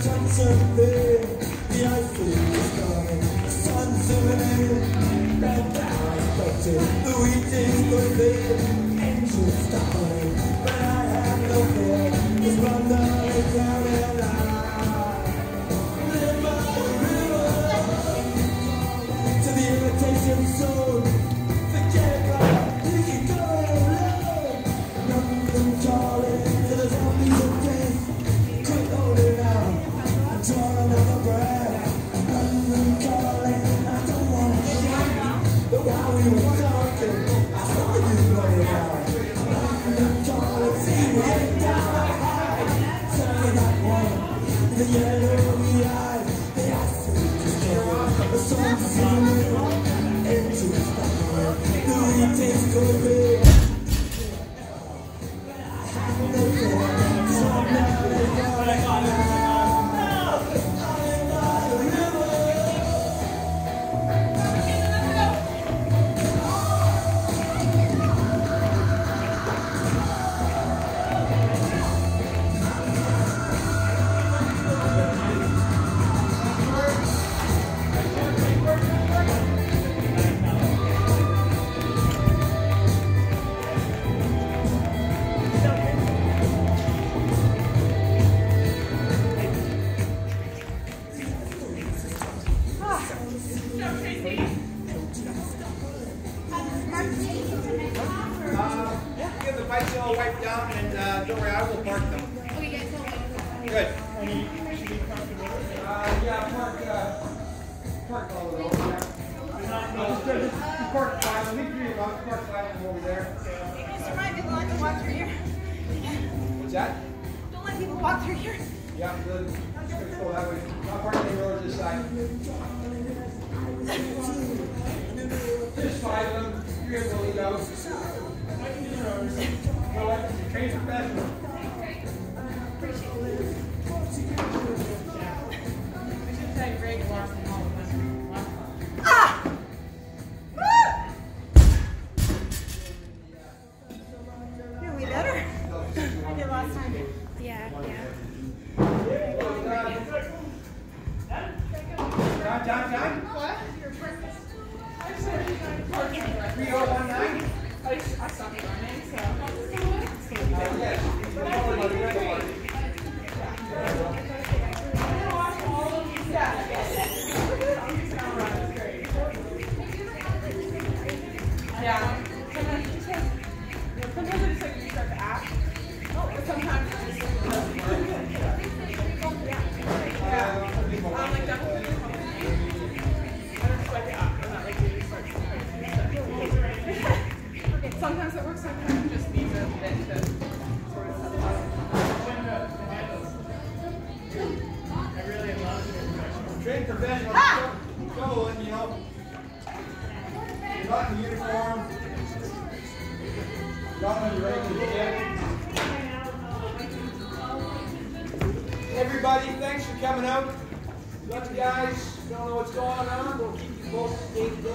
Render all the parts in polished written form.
Everybody, thanks for coming out. Love you guys. Don't know what's going on. We'll keep you posted day to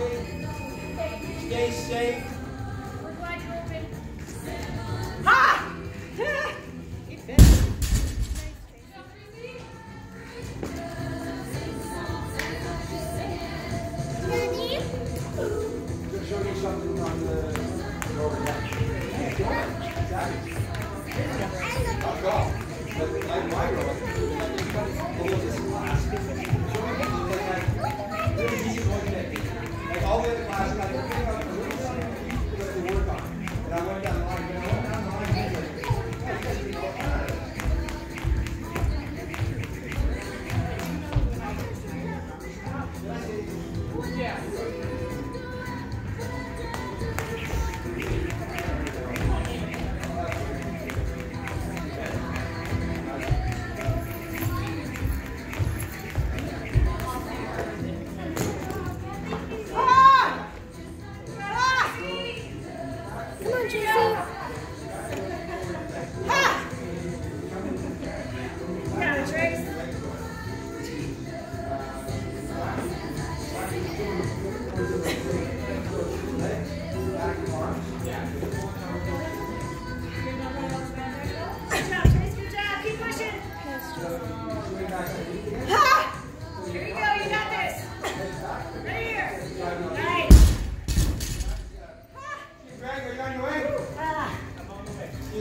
day. Stay safe. We're glad you're open. Ha! Just show you something on the over I'll go. But like my role, this class. Really easy one day. Like all the other classes, I pick up a little something to work on. And I went down the line,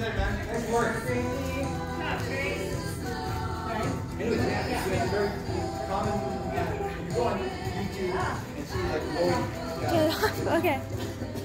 in, man. Nice work. Anyways, yeah, it's very common. Yeah, you go on YouTube and see like low. Okay.